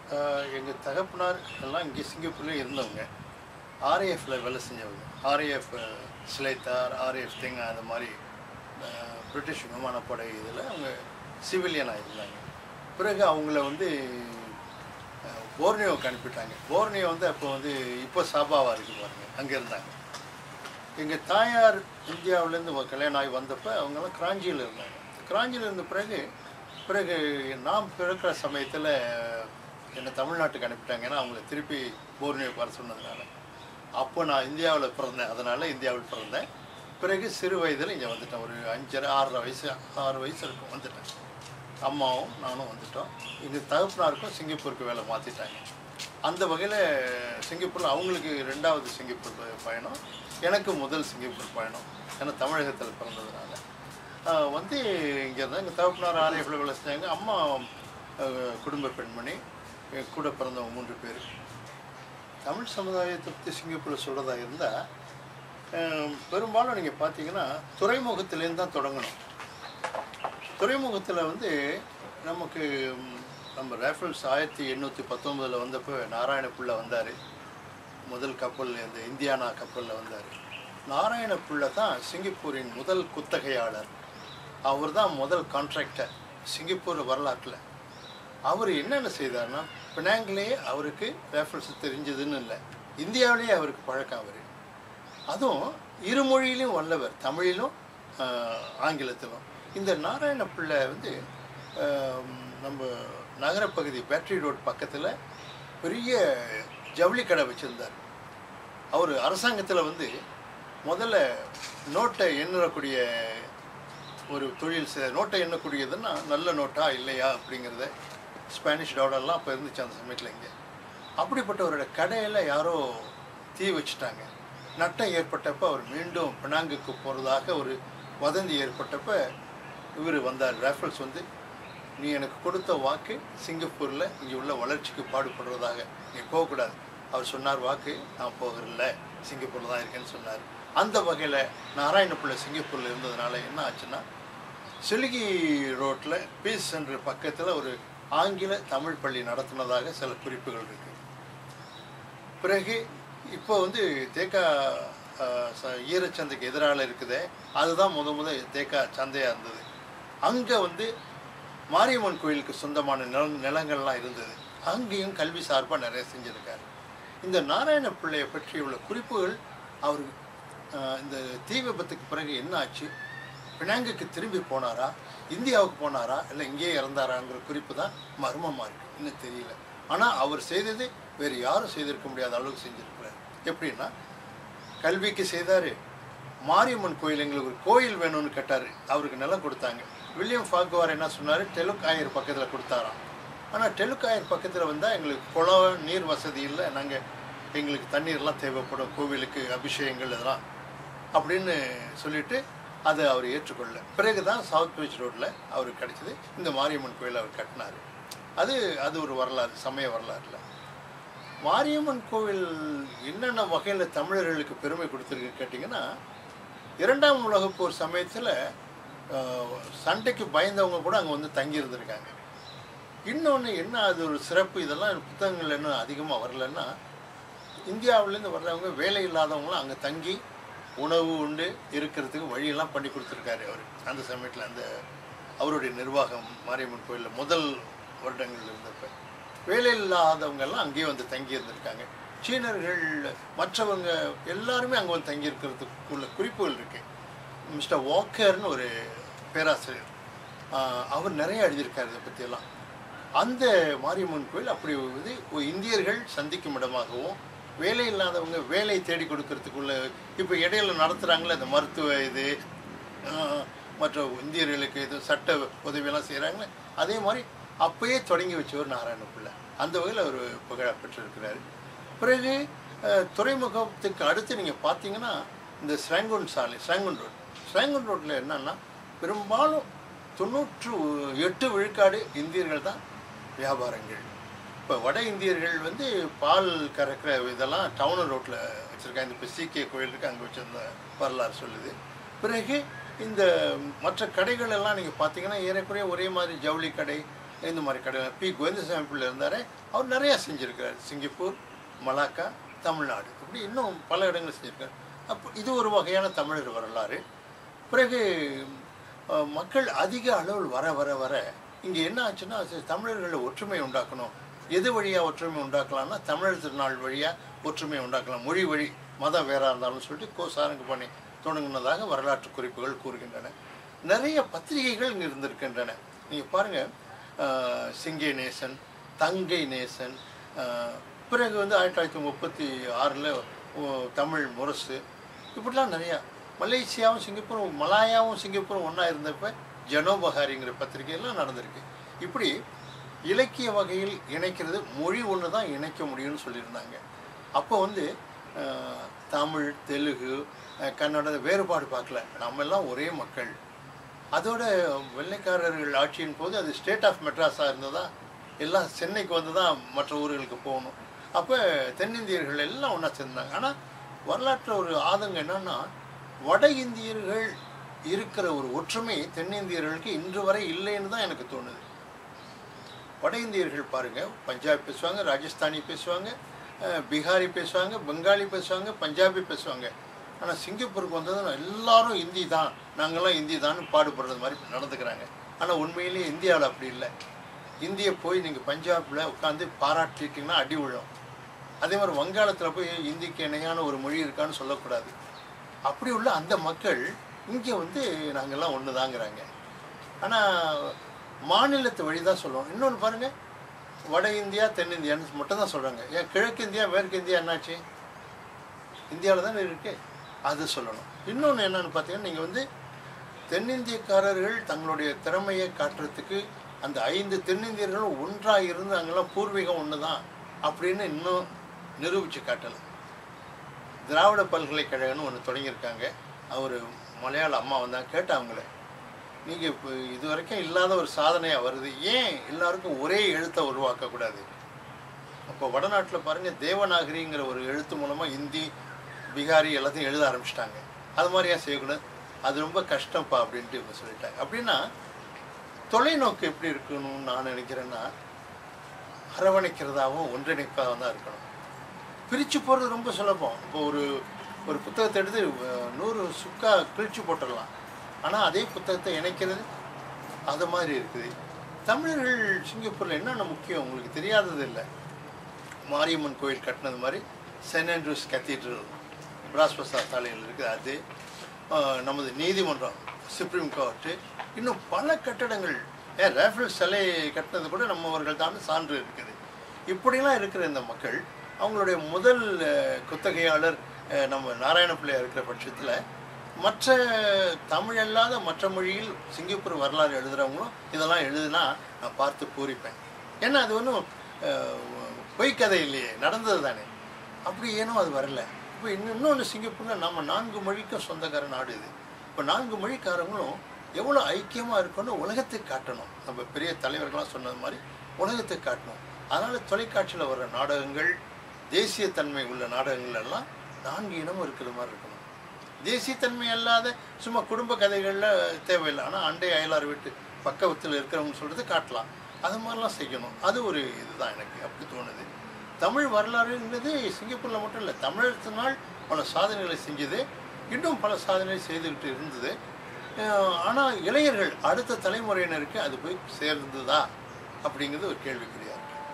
எங்கள் தகப்பனார் எல்லாம் இங்கே சிங்கப்பூர்லேயே இருந்தவங்க. ஆர்ஏஎஃப்பில் வேலை செஞ்சவங்க. ஆர்ஏஎஃப் சிலைத்தார், ஆர்ஏஎஃப் தேங்காய், அந்த மாதிரி பிரிட்டிஷ் விமானப்படை இதில் அவங்க சிவிலியனாக இருந்தாங்க. பிறகு அவங்கள வந்து போர்னியோவுக்கு அனுப்பிட்டாங்க. போர்னியோ வந்து அப்போ வந்து இப்போ சாபாவாக இருக்குது பாருங்க, அங்கே இருந்தாங்க. எங்கள் தாயார் இந்தியாவிலேருந்து கல்யாணம் ஆகி வந்தப்போ அவங்கெல்லாம் கிராஞ்சியில் இருந்தாங்க. கிராஞ்சியில் இருந்த பிறகு நான் பிறக்கிற சமயத்தில் என்னை தமிழ்நாட்டுக்கு அனுப்பிட்டாங்க. ஏன்னா அவங்கள திருப்பி போர்னியோக்கு வர சொன்னதுனால. அப்போ நான் இந்தியாவில் பிறந்தேன், அதனால் இந்தியாவில் பிறந்தேன். பிறகு சிறு வயதில் இங்கே வந்துட்டேன். ஒரு 6 வயசு இருக்கும், வந்துட்டேன். அம்மாவும் நானும் வந்துட்டோம். எங்கள் தகப்பனாருக்கும் சிங்கப்பூருக்கு வேலை மாற்றிட்டாங்க. அந்த வகையில் சிங்கப்பூரில் அவங்களுக்கு 2வது சிங்கப்பூர் பயணம், எனக்கு முதல் சிங்கப்பூர் பயணம். ஏன்னா தமிழகத்தில் பிறந்ததுனால வந்து இங்கே இருந்தால் எங்கள் தகப்பனார் ஆர்ஏஎஃப்ல வேலை செஞ்சாங்க. அம்மா குடும்ப பெண்மணி, கூட பிறந்தவங்க 3 பேர். தமிழ் சமுதாயத்தை பற்றி சிங்கப்பூரில் சொல்கிறதா இருந்தால் பெரும்பாலும் நீங்கள் பார்த்தீங்கன்னா துறைமுகத்திலேருந்து தான் தொடங்கணும். துறைமுகத்தில் வந்து நமக்கு நம்ம ரேஃபல்ஸ் 1819 வந்தப்போ நாராயணப்பிள்ளை வந்தார். முதல் கப்பல் இந்த இந்தியானா கப்பலில் வந்தார். நாராயணப்பிள்ளை தான் சிங்கப்பூரின் முதல் குத்தகையாளர். அவர் தான் முதல் கான்ட்ராக்டர் சிங்கப்பூர் வரலாற்றில். அவர் என்னென்ன செய்தார்னா, பினாங்கிலேயே அவருக்கு ரேஃபல்ஸ் தெரிஞ்சதுன்னு இல்லை, இந்தியாவிலேயே அவருக்கு பழக்கம். அவர் அதுவும் இருமொழியிலும் வல்லவர், தமிழிலும் ஆங்கிலத்திலும். இந்த நாராயணப்பிள்ளை வந்து நம்ம நகரப்பகுதி பேட்டரி ரோட் பக்கத்தில் பெரிய ஜவுளி கடை வச்சுருந்தார். அவர் அரசாங்கத்தில் வந்து முதல்ல நோட்டை எண்ணக்கூடிய ஒரு தொழில் நோட்டை எண்ணக்கூடியதுன்னா நல்ல நோட்டா இல்லையா அப்படிங்கிறத, ஸ்பானிஷ் டாலர்லாம் அப்போ இருந்துச்சு அந்த சமயத்தில். இங்கே அப்படிப்பட்டவரோட கடையில் யாரோ தீ வச்சுட்டாங்க. நட்டம் ஏற்பட்டப்போ அவர் மீண்டும் பினாங்குக்கு போகிறதாக ஒரு வதந்தி ஏற்பட்டப்போ இவர் வந்தார். ரேஃபல்ஸ் வந்து, நீ எனக்கு கொடுத்த வாக்கு சிங்கப்பூரில் இங்கே உள்ள வளர்ச்சிக்கு பாடுபடுறதாக, நீ போகக்கூடாது. அவர் சொன்னார், வாக்கு நான் போகிறதில்ல, சிங்கப்பூரில் தான் இருக்கேன்னு சொன்னார். அந்த வகையில் நாராயணப்பிள்ளை சிங்கப்பூரில் இருந்ததுனால என்ன ஆச்சுன்னா, சிலுகி ரோட்டில் பீஸ் சென்டர் பக்கத்தில் ஒரு ஆங்கில தமிழ் பள்ளி நடத்தினதாக சில குறிப்புகள் இருக்குது. பிறகு இப்போ வந்து தேக்கா ஈரச்சந்தைக்கு எதிரால் இருக்குதே, அதுதான் முத தேக்கா சந்தையாக இருந்தது. அங்கே வந்து மாரியம்மன் கோயிலுக்கு சொந்தமான நிலங்கள்லாம் இருந்தது. அங்கேயும் கல்வி சார்பாக நிறைய செஞ்சுருக்காரு. இந்த நாராயண பிள்ளையை பற்றி உள்ள குறிப்புகள் அவர் இந்த தீ விபத்துக்கு பிறகு என்ன ஆச்சு, பினாங்குக்கு திரும்பி போனாரா, இந்தியாவுக்கு போனாரா, இல்லை இங்கேயே இறந்தாராங்கிற குறிப்பு தான் மர்மமாக இருக்குது, இன்னும் தெரியல. ஆனால் அவர் செய்தது வேறு யாரும் செய்திருக்க முடியாத அளவுக்கு செஞ்சுருக்கிறார். எப்படின்னா, கல்விக்கு செய்தார். மாரியம்மன் கோயில், எங்களுக்கு ஒரு கோயில் வேணும்னு கேட்டார், அவருக்கு நிலம் கொடுத்தாங்க. வில்லியம் ஃபார்க்வார் என்ன சொன்னார், டெலுக் ஆயர் பக்கத்தில் கொடுத்தாராம். ஆனால் டெலுக் ஆயர் பக்கத்தில் வந்தால் எங்களுக்கு குளம் நீர் வசதி இல்லை, எங்களுக்கு தண்ணீர்லாம் தேவைப்படும், கோவிலுக்கு அபிஷேகங்கள் இதெல்லாம் அப்படின்னு சொல்லிட்டு அதை அவர் ஏற்றுக்கொள்ள. பிறகு தான் சவுத் பீச் ரோட்டில் அவருக்கு கிடைச்சிது. இந்த மாரியம்மன் கோயில் அவர் கட்டினார். அது ஒரு வரலாறு, சமய வரலாறுல. மாரியம்மன் கோவில் என்னென்ன வகையில் தமிழர்களுக்கு பெருமை கொடுத்துருக்கு கேட்டிங்கன்னா, 2ஆம் உலகப் போர் சமயத்தில் சண்டைக்கு பயந்தவங்க கூட அங்கே வந்து தங்கி இருந்திருக்காங்க. இன்னொன்று என்ன, அது ஒரு சிறப்பு, இதெல்லாம் புத்தகங்கள் என்ன அதிகமாக வரலன்னா, இந்தியாவிலேருந்து வர்றவங்க வேலை இல்லாதவங்களாம் அங்கே தங்கி உணவு உண்டு இருக்கிறதுக்கு வழியெல்லாம் பண்ணி கொடுத்துருக்காரு அவர் அந்த சமயத்தில். அந்த அவருடைய நிர்வாகம் மாரியம்மன் கோயிலில் முதல் வருடங்கள் இருந்தப்போ வேலை இல்லாதவங்கெல்லாம் அங்கேயே வந்து தங்கி இருந்திருக்காங்க. சீனர்கள் மற்றவங்க எல்லாருமே அங்கே வந்து தங்கி இருக்கிறதுக்குள்ள குறிப்புகள் இருக்குது. மிஸ்டர் வாக்கர்னு ஒரு பேராசிரியர், அவர் நிறைய எழுதியிருக்காரு இதை பற்றியெல்லாம். அந்த மாரியம்மன் கோயில் அப்படி வந்து இந்தியர்கள் சந்திக்கும் இடமாகவும், வேலை இல்லாதவங்க வேலை தேடி கொடுக்கறதுக்குள்ள, இப்போ இடையில நடத்துகிறாங்களே அந்த மருத்துவ இது, மற்ற இந்தியர்களுக்கு இது சட்ட உதவியெல்லாம் செய்கிறாங்களே, அதே மாதிரி அப்பயே தொடங்கி வச்சவர் நாராயணப்பிள்ளை. அந்த வகையில் அவர் புகழ பெற்றிருக்கிறார். பிறகு துறைமுகத்துக்கு அடுத்து நீங்கள் பார்த்தீங்கன்னா இந்த ஸ்ராங்கூன் ரோட்டில் என்னன்னா, பெரும்பாலும் 98 விழுக்காடு இந்தியர்கள் தான் வியாபாரங்கள். இப்போ வட இந்தியர்கள் வந்து பால் கறக்கிற இதெல்லாம் டவுன் ரோட்டில் வச்சுருக்காங்க. இப்போ சீக்கிய கோயில் இருக்குது, அங்கே வச்சுருந்த வரலாறு சொல்லுது. பிறகு இந்த மற்ற கடைகள் எல்லாம் நீங்கள் பார்த்தீங்கன்னா ஏறக்குறைய ஒரே மாதிரி ஜவுளி கடை, இந்த மாதிரி கடை பி கோவிந்தசாமி பிள்ளை இருந்தார், அவர் நிறையா செஞ்சுருக்கார். சிங்கப்பூர், மலாக்கா, தமிழ்நாடு, இப்படி இன்னும் பல இடங்கள் செஞ்சுருக்கார். அப்போ இது ஒரு வகையான தமிழர் வரலாறு. பிறகு மக்கள் அதிக அளவில் வர வர வர இங்கே என்ன ஆச்சுன்னா, தமிழர்களில் ஒற்றுமை உண்டாக்கணும். எது வழியாக ஒற்றுமை உண்டாக்கலாம்னா தமிழர் திருநாள் வழியாக ஒற்றுமை உண்டாக்கலாம். மொழி வழி மதம் வேறாக இருந்தாலும் சொல்லிட்டு கோ சாரங்கபாணி தொடங்கினதாக வரலாற்று குறிப்புகள் கூறுகின்றன. நிறைய பத்திரிகைகள் இங்கே இருந்திருக்கின்றன. நீங்கள் பாருங்கள், சிங்கை நேசன், தங்கை நேசன், பிறகு 1936 தமிழ் முரசு, இப்படிலாம் நிறையா. மலேசியாவும் சிங்கப்பூரும், மலாயாவும் சிங்கப்பூரும் ஒன்றா இருந்தப்போ ஜனோபகாரிங்கிற பத்திரிகையெல்லாம் நடந்திருக்கு. இப்படி இலக்கிய வகையில் இணைக்கிறது மொழி ஒன்று தான் இணைக்க முடியும்னு சொல்லியிருந்தாங்க. அப்போ தமிழ், தெலுங்கு, கன்னட வேறுபாடு பார்க்கல, நம்ம எல்லாம் ஒரே மக்கள். அதோட வெள்ளைக்காரர்கள் ஆட்சியின் போது அது ஸ்டேட் ஆஃப் மெட்ராஸாக இருந்ததா, எல்லாம் சென்னைக்கு வந்து தான் மற்ற ஊர்களுக்கு போகணும். அப்போ தென்னிந்தியர்கள் எல்லாம் ஒன்றா சேர்ந்தாங்க. ஆனால் வரலாற்றில் ஒரு ஆதங்கம் என்னன்னா, வட இந்தியர்கள் இருக்கிற ஒரு ஒற்றுமை தென்னிந்தியர்களுக்கு இன்று வரை இல்லைன்னு தான் எனக்கு தோணுது. வட இந்தியர்கள் பாருங்கள், பஞ்சாபி பேசுவாங்க, ராஜஸ்தானி பேசுவாங்க, பீகாரி பேசுவாங்க, பெங்காலி பேசுவாங்க, பஞ்சாபி பேசுவாங்க. ஆனால் சிங்கப்பூருக்கு வந்தது எல்லாரும் இந்தி தான், நாங்கள்லாம் இந்தி தான் பாடுபடுறது மாதிரி நடந்துக்கிறாங்க. ஆனால் உண்மையிலேயே இந்தியாவில் அப்படி இல்லை. இந்தியை போய் நீங்கள் பஞ்சாபில் உட்காந்து பாராட்டிட்டிங்கன்னா அடி விழும். அதே மாதிரி வங்காளத்தில் போய் இந்திக்கு இணையான ஒரு மொழி இருக்கான்னு சொல்லக்கூடாது. அப்படி உள்ள அந்த மக்கள் இங்கே நாங்கள்லாம் ஒன்று தாங்கிறாங்க. ஆனால் மாநிலத்து வழி தான் சொல்லுவோம். இன்னொன்று பாருங்கள், வட இந்தியா தென்னிந்தியான்னு மட்டும் தான் சொல்கிறாங்க. ஏன் கிழக்கு இந்தியா மேற்கு இந்தியா என்னாச்சு? இந்தியாவில் தானே இருக்குது, அது சொல்லணும். இன்னொன்று என்னென்னு பார்த்தீங்கன்னா, நீங்கள் தென்னிந்தியக்காரர்கள் தங்களுடைய திறமையை காட்டுறதுக்கு அந்த 5 தென்னிந்தியர்களும் ஒன்றாக இருந்து அங்கெல்லாம் பூர்வீகம் ஒன்று தான் அப்படின்னு இன்னும் நிரூபித்து காட்டலை. திராவிட பல்கலைக்கழகம்னு ஒன்று தொடங்கியிருக்காங்க. அவர் மலையாள அம்மா வந்தாங்க, கேட்டாங்களே, நீங்கள் இப்போ இது வரைக்கும் இல்லாத ஒரு சாதனையாக வருது, ஏன் எல்லாருக்கும் ஒரே எழுத்தை உருவாக்கக்கூடாது? அப்போ வடநாட்டில் பாருங்கள், தேவநாகரிங்கிற ஒரு எழுத்து மூலமாக ஹிந்தி, பீகாரி எல்லாத்தையும் எழுத ஆரம்பிச்சிட்டாங்க. அது மாதிரியா செய்யக்கூடாது, அது ரொம்ப கஷ்டம்ப்பா அப்படின்ட்டு இவங்க சொல்லிட்டாங்க. அப்படின்னா தொலைநோக்கு எப்படி இருக்கணும்னு நான் நினைக்கிறேன்னா, அரவணைக்கிறதாகவும் ஒன்றிணைப்பதாக தான் இருக்கணும். பிரித்து போகிறது ரொம்ப சுலபம். இப்போ ஒரு புத்தகத்தை எடுத்து 100 சுக்கா கிழிச்சு போட்டுடலாம். ஆனால் அதே புத்தகத்தை இணைக்கிறது அது மாதிரி இருக்குது. தமிழர்கள் சிங்கப்பூரில் என்னென்ன முக்கியம் உங்களுக்கு தெரியாதது இல்லை. மாரியம்மன் கோயில் கட்டினது மாதிரி சென்ட் ஆண்ட்ரூஸ் கத்தீட்ரல் பிராஸ்பசா சாலையில் இருக்குது. அது நமது நீதிமன்றம், சுப்ரீம் கோர்ட்டு, இன்னும் பல கட்டடங்கள், ரேஃபல் சிலை கட்டினது கூட நம்மவர்கள் தான் சான்று இருக்குது. இப்படிலாம் இருக்கிற இந்த மக்கள் அவங்களுடைய முதல் குத்தகையாளர் நம்ம நாராயண பிள்ளையா இருக்கிற பட்சத்தில் மற்ற தமிழ் அல்லாத மற்ற மொழியில் சிங்கப்பூர் வரலாறு எழுதுகிறவங்களும் இதெல்லாம் எழுதுனா நான் பார்த்து பூரிப்பேன். ஏன்னா அது ஒன்றும் பொய்க்கதை இல்லையே, நடந்தது தானே. அப்படி ஏனோ அது வரல. இப்போ இன்னொன்று, சிங்கப்பூரில் நம்ம 4 மொழிக்கும் சொந்தக்கார நாடு இது. இப்போ 4 மொழிக்காரங்களும் எவ்வளோ ஐக்கியமாக இருக்கணும் உலகத்துக்கு காட்டணும். நம்ம பெரிய தலைவர்களாக சொன்னது மாதிரி உலகத்துக்கு காட்டணும். அதனால் தொலைக்காட்சியில் வர்ற நாடகங்கள், தேசியத்தன்மை உள்ள நாடகங்கள் எல்லாம் 4 இனமும் இருக்கிற மாதிரி இருக்கணும். தேசியத்தன்மை அல்லாத சும்மா குடும்ப கதைகளில் தேவையில்லை. ஆனால் அண்டை அயலார் வீட்டு பக்கத்தில் இருக்கிறவங்க சொல்கிறது காட்டலாம். அது மாதிரிலாம் செய்யணும். அது ஒரு இதுதான் எனக்கு அப்படி தோணுது. தமிழ் வரலாறுங்கிறது சிங்கப்பூரில் மட்டும் இல்லை, தமிழத்தினால் பல சாதனைகளை செஞ்சது, இன்னும் பல சாதனைகளை செய்துக்கிட்டு இருந்தது. ஆனால் இளைஞர்கள், அடுத்த தலைமுறையினருக்கு அது போய் சேர்ந்ததா அப்படிங்கிறது ஒரு கேள்விக்குறியா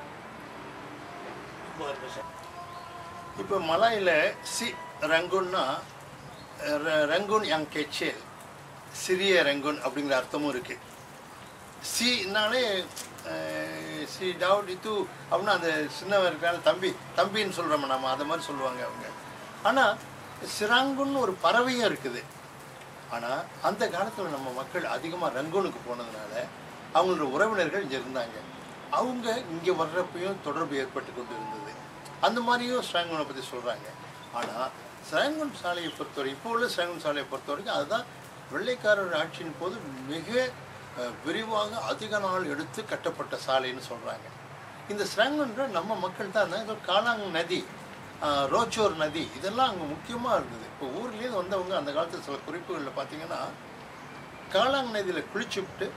இருக்கு. இப்போ மலாயில் சி ரங்குன்னா ரங்குன் யங் கெச்சேல், சிறிய ரங்குன் அப்படிங்கிற அர்த்தமும் இருக்குது. சின்னாலே சி டவுட் இது அப்படின்னா அந்த சின்னவன் இருக்கிறாங்க, தம்பின்னு சொல்கிறோம் நம்ம, அதை மாதிரி சொல்லுவாங்க அவங்க. ஆனால் சிராங்குன்னு ஒரு பறவையும் இருக்குது. ஆனால் அந்த காலத்தில் நம்ம மக்கள் அதிகமாக ரங்கூனுக்கு போனதுனால அவங்களோட உறவினர்கள் இங்கே இருந்தாங்க. அவங்க இங்கே வர்றப்பையும் தொடர்பு ஏற்பட்டு கொண்டு இருந்தது. அந்த மாதிரியும் ஸ்ராங்கூனை பற்றி சொல்கிறாங்க. ஆனால் ஸ்ராங்கூன் சாலையை பொறுத்தவரை, இப்போ உள்ள ஸ்ராங்கூன் சாலையை பொறுத்த வரைக்கும் அதுதான் வெள்ளைக்காரர் ஆட்சியின் போது மிக விரிவாக அதிக நாள் எடுத்து கட்டப்பட்ட சாலைன்னு சொல்கிறாங்க. இந்த ஸ்ராங்கூன்ற நம்ம மக்கள் தான். காலாங் நதி, ரோச்சோர் நதி, இதெல்லாம் அங்கே முக்கியமாக இருந்தது. இப்போ ஊர்லேருந்து வந்தவங்க அந்த காலத்தில் சில குறிப்புகளில் பார்த்தீங்கன்னா, காலாங் நதியில் குளிச்சுவிட்டு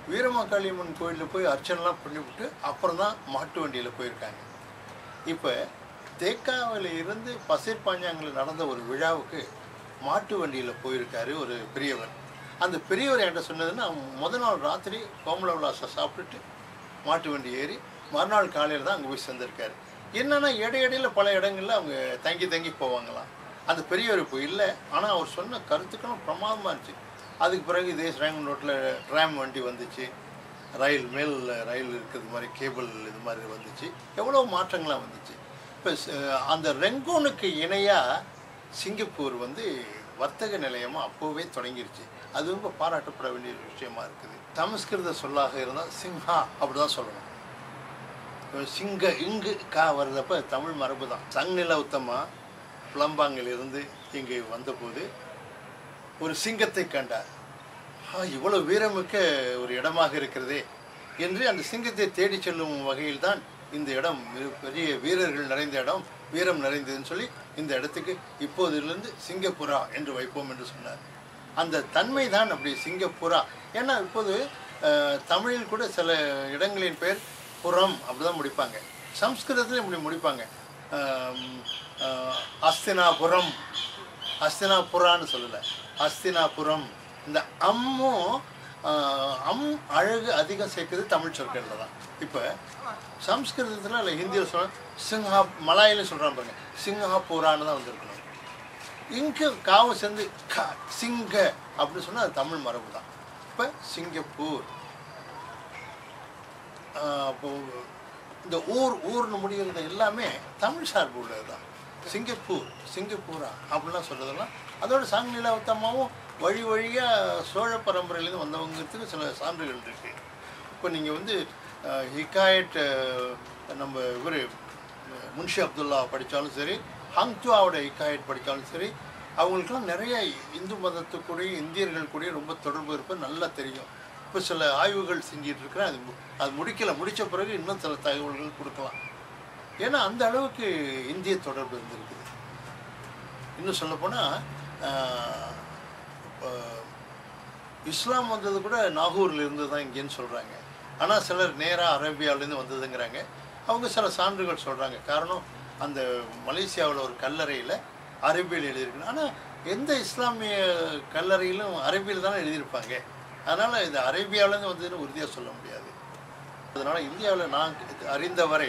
வீரமாகாளியம்மன் கோயிலில் போய் அர்ச்சனைலாம் பண்ணிவிட்டு அப்புறம் தான் மாட்டு வண்டியில் போயிருக்காங்க. இப்போ தேக்காவில் இருந்து பசீர்பாஞ்சாங்கில் நடந்த ஒரு விழாவுக்கு மாட்டு வண்டியில் போயிருக்காரு ஒரு பெரியவர். அந்த பெரியவர் என்கிட்ட சொன்னதுன்னா, முதல் நாள் ராத்திரி கோமல விலாசை சாப்பிட்டுட்டு மாட்டு வண்டி ஏறி மறுநாள் காலையில் தான் அங்கே போய் சேர்ந்துருக்காரு. என்னென்னா இடையிடையில் பல இடங்களில் அவங்க தங்கி போவாங்களாம். அந்த பெரியவர் இப்போ இல்லை, ஆனால் அவர் சொன்ன கருத்துக்களும் பிரமாதமாக இருந்துச்சு. அதுக்கு பிறகு இதே ஸ்ரீரங்கம் ரோட்டில் ட்ராம் வண்டி வந்துச்சு, ரயில் மேல் ரயில் இருக்கிறது மாதிரி கேபிள் இது மாதிரி வந்துச்சு, எவ்வளோ மாற்றங்கள்லாம் வந்துச்சு. இப்போ அந்த ரெங்கோனுக்கு இணையாக சிங்கப்பூர் வந்து வர்த்தக நிலையமாக அப்போவே தொடங்கிருச்சு. அது ரொம்ப பாராட்டப்பட வேண்டிய விஷயமா இருக்குது. சமஸ்கிருத சொல்லாக இருந்தால் சிங்கா அப்படி தான் சொல்லணும். சிங்க இங்கு கா வர்றதப்ப தமிழ் மரபு தான். சங்நில உத்தமா புலம்பாங்கிலிருந்து இங்கே வந்தபோது ஒரு சிங்கத்தை கண்டார். இவ்வளோ வீரமிக்க ஒரு இடமாக இருக்கிறதே என்று அந்த சிங்கத்தை தேடி செல்லும் வகையில் தான் இந்த இடம் பெரிய வீரர்கள் நிறைந்த இடம், வீரம் நிறைந்ததுன்னு சொல்லி இந்த இடத்துக்கு இப்போதிலிருந்து சிங்கப்புரா என்று வைப்போம் என்று சொன்னார். அந்த தன்மை தான் அப்படி சிங்கப்புரா. ஏன்னா இப்போது தமிழில் கூட சில இடங்களின் பேர் புறம் அப்படி தான் முடிப்பாங்க, சம்ஸ்கிருதத்துலேயும் இப்படி முடிப்பாங்க. அஸ்தினாபுரம், அஸ்தினாபுரான்னு சொல்லலை, அஸ்தினாபுரம். இந்த அம் அழகு அதிகம் சேர்க்குறது தமிழ் சொற்களில் தான். இப்போ சம்ஸ்கிருதத்தில் இல்லை ஹிந்தியில் சொல்ல சிங்கா, மலாயிலும் சொல்கிறான் பாருங்க, சிங்காபூரான்னு தான் வந்திருக்கணும். இங்கே காவை சேர்ந்து சிங்க அப்படின்னு சொன்னால் அது தமிழ் மரபு தான். இப்போ சிங்கப்பூர். அப்போ இந்த ஊர்னு முடிகிறது எல்லாமே தமிழ் சார்பு உள்ளது தான். சிங்கப்பூர், சிங்கப்பூரா அப்படிலாம் சொல்கிறதெல்லாம் அதோட சங்நில உத்தமாவும் வழியாக சோழ பரம்பரையிலேருந்து வந்தவங்கிறதுக்கு சில சான்றுகள் இருக்குது. இப்போ நீங்கள் வந்து ஹிகாயட் நம்ம இவர் முன்ஷி அப்துல்லா படித்தாலும் சரி, ஹங்துவாவோட ஹிகாயட் படித்தாலும் சரி, அவங்களுக்கெல்லாம் நிறைய இந்து மதத்துக்குடைய இந்தியர்கள் கூட ரொம்ப தொடர்பு இருப்பது நல்லா தெரியும். இப்போ சில ஆய்வுகள் செஞ்சிட்டு இருக்கிறேன், அது முடித்த பிறகு இன்னும் சில தகவல்கள் கொடுக்கலாம். ஏன்னா அந்த அளவுக்கு இந்திய தொடர்பு இருந்திருக்குது. இன்னும் சொல்லப்போனால் இஸ்லாம் வந்தது கூட நாகூரில் இருந்து தான் இங்கேன்னு சொல்கிறாங்க. ஆனால் சிலர் நேராக அரேபியாவிலேருந்து வந்ததுங்கிறாங்க. அவங்க சில சான்றுகள் சொல்கிறாங்க. காரணம், அந்த மலேசியாவில் ஒரு கல்லறையில் அரேபியில் எழுதியிருக்குன்னு. ஆனால் எந்த இஸ்லாமிய கல்லறையிலும் அரேபியில் தானே எழுதியிருப்பாங்க. அதனால் இது அரேபியாவிலேருந்து வந்ததுன்னு உறுதியாக சொல்ல முடியாது. அதனால் இந்தியாவில் நான் அறிந்தவரை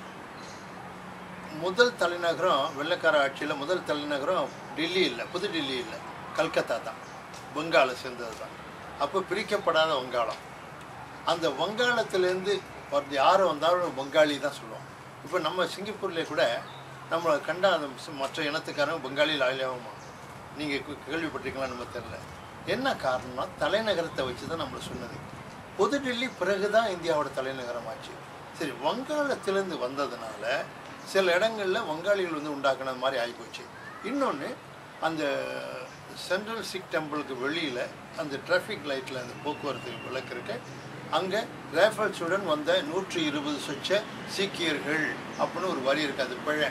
முதல் தலைநகரம் வெள்ளைக்கார ஆட்சியில் முதல் தலைநகரம் டெல்லி இல்லை, புது டெல்லி இல்லை, கல்கத்தா தான். வங்காளம் சேர்ந்தது தான். அப்போ பிரிக்கப்படாத வங்காளம். அந்த வங்காளத்திலேருந்து யாரும் வந்தாலும் வங்காளி தான் சொல்லுவோம். இப்போ நம்ம சிங்கப்பூர்லேயே கூட நம்மளை கண்ட அந்த மற்ற இனத்துக்காரங்க பெங்காலியில் ஆயிலாகுமா, நீங்கள் கேள்விப்பட்டிருக்கலாம் நம்ம தெரில. என்ன காரணம்னா தலைநகரத்தை வச்சு தான் நம்மளை சொன்னது. புது டெல்லி பிறகு தான் இந்தியாவோட தலைநகரம் ஆச்சு. சரி, வங்காளத்திலேருந்து வந்ததுனால சில இடங்களில் வங்காளிகள் வந்து உண்டாக்குன மாதிரி ஆகிப்போச்சு. இன்னொன்று, அந்த சென்ட்ரல் சிக் டெம்பிளுக்கு வெளியில் அந்த டிராஃபிக் லைட்டில் அந்த போக்குவரத்து விளக்கு இருக்கு, அங்கே ரேஃபல்ஸுடன் வந்த 120 சொச்ச சீக்கியர்கள் அப்படின்னு ஒரு வரி இருக்குது. அது பிழை.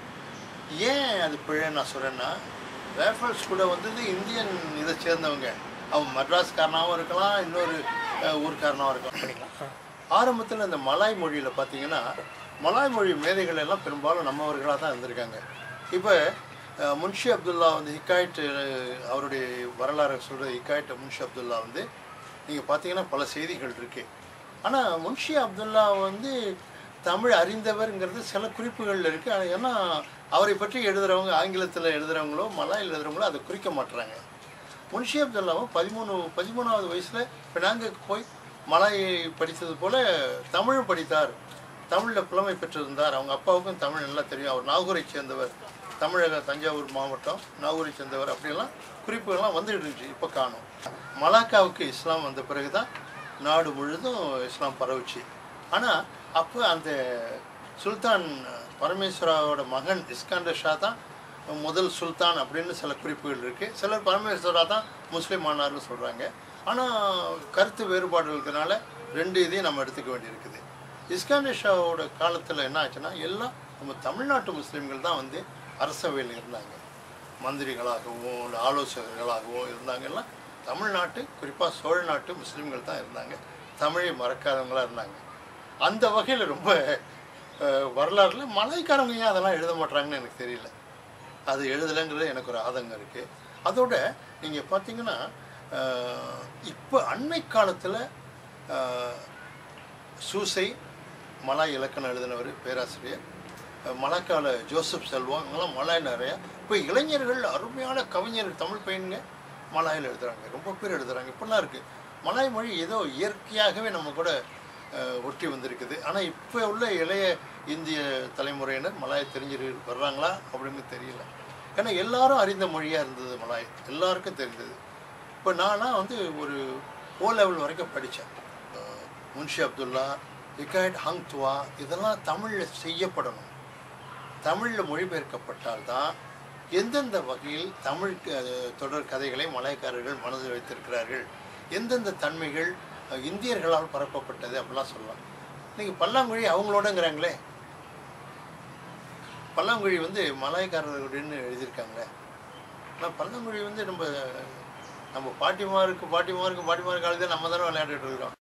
ஏன் அது பிழை நான் சொல்கிறேன்னா, ரேஃபல்ஸ் கூட வந்தது இந்தியன் இதை சேர்ந்தவங்க. அவங்க மெட்ராஸ்காரனாகவும் இருக்கலாம், இன்னொரு ஊர்காரனாகவும் இருக்கலாம். ஆரம்பத்தில் இந்த மலாய் மொழியில் பார்த்தீங்கன்னா, மலாய் மொழி மேதைகள் எல்லாம் பெரும்பாலும் நம்மவர்களாக தான் இருந்திருக்காங்க. இப்போ முன்ஷி அப்துல்லா வந்து ஹிகாயட், அவருடைய வரலாறு சொல்கிற ஹிகாயட் முன்ஷி அப்துல்லா வந்து நீங்கள் பார்த்தீங்கன்னா பல செய்திகள் இருக்குது. ஆனால் முன்ஷி அப்துல்லா வந்து தமிழ் அறிந்தவர்ங்கிறது சில குறிப்புகளில் இருக்குது. ஏன்னா அவரை பற்றி எழுதுகிறவங்க, ஆங்கிலத்தில் எழுதுகிறவங்களோ மலாயில் எழுதுகிறவங்களோ அதை குறிக்க மாட்டுறாங்க. முன்ஷி அப்துல்லாவும் 13வது வயசில் பினாங்குக்கு போய் மலாயை படித்தது போல் தமிழும் படித்தார், தமிழில் புலமை பெற்றிருந்தார். அவங்க அப்பாவுக்கும் தமிழ் நல்லா தெரியும், அவர் நாகூரை சேர்ந்தவர், தமிழக தஞ்சாவூர் மாவட்டம் நாகூரை சேர்ந்தவர், அப்படியெல்லாம் குறிப்புகள்லாம் வந்துட்டு இருந்துச்சு. இப்போ காணும். மலாக்காவுக்கு இஸ்லாம் வந்த பிறகு தான் நாடு முழுதும் இஸ்லாம் பரவுச்சு. ஆனால் அப்போ அந்த சுல்தான் பரமேஸ்வராவோட மகன் இஸ்காண்டர் ஷா தான் முதல் சுல்தான் அப்படின்னு சில குறிப்புகள் இருக்குது. சிலர் பரமேஸ்வரா தான் முஸ்லீம் ஆனார்னு சொல்கிறாங்க. ஆனால் கருத்து வேறுபாடு இருக்கிறதுனால ரெண்டு இதையும் நம்ம எடுத்துக்க வேண்டியிருக்குது. இஸ்காண்டர் ஷாவோட காலத்தில் என்ன ஆச்சுன்னா, எல்லாம் நம்ம தமிழ்நாட்டு முஸ்லீம்கள் தான் வந்து அரசவையில் இருந்தாங்க. மந்திரிகளாகவும் இல்லை ஆலோசகர்களாகவும் இருந்தாங்க. எல்லாம் தமிழ்நாட்டு, குறிப்பாக சோழ நாட்டு முஸ்லீம்கள் தான் இருந்தாங்க. தமிழை மறக்காதவங்களாக இருந்தாங்க. அந்த வகையில் ரொம்ப வரலாறுல மலைக்காரங்க ஏன் அதெல்லாம் எழுத மாட்டாங்கன்னு எனக்கு தெரியல. அது எழுதலைங்கிறது எனக்கு ஒரு ஆதங்கம் இருக்குது. அதோட நீங்கள் பார்த்தீங்கன்னா இப்போ அண்மை காலத்தில் சூசை மலாய் இலக்கணம் எழுதினவர் பேராசிரியர், மலாக்கால ஜோசப் செல்வம், இவங்கெல்லாம் மலாய் நிறையா. இப்போ இளைஞர்கள் அருமையான கவிஞர்கள் தமிழ் பையனுங்க மலாயில் எழுதுகிறாங்க, ரொம்ப பேர் எழுதுகிறாங்க. இப்படிலாம் இருக்குது. மலாய் மொழி ஏதோ இயற்கையாகவே நம்ம கூட ஒட்டி வந்திருக்குது. ஆனால் இப்போ உள்ள இளைய இந்திய தலைமுறையினர் மலாய் தெரிஞ்சு வர்றாங்களா அப்படின்னு தெரியல. ஏன்னா எல்லாரும் அறிந்த மொழியாக இருந்தது மலாய், எல்லாருக்கும் தெரிந்தது. இப்போ நானாக வந்து ஒரு ஓ லெவல் வரைக்கும் படித்தேன். முன்ஷி அப்துல்லா, இக்காய்ட் ஹங்துவா இதெல்லாம் தமிழில் செய்யப்படணும். தமிழில் மொழிபெயர்க்கப்பட்டால்தான் எந்தெந்த வகையில் தமிழ் தொடர் கதைகளை மலாய்க்காரர்கள் மனதில் வைத்திருக்கிறார்கள், எந்தெந்த தன்மைகள் இந்தியர்களால் பரப்பப்பட்டது அப்படிலாம் சொல்லலாம். இன்றைக்கி பல்லாங்குழி அவங்களோடங்கிறாங்களே, பல்லாங்குழி வந்து மலாய்க்காரர்களுன்னு எழுதியிருக்காங்களே. ஆனால் பல்லாங்குழி வந்து நம்ம பாட்டிமாருக்கு காலத்தில் நம்ம தானே விளையாண்டுட்டு இருக்கிறோம்.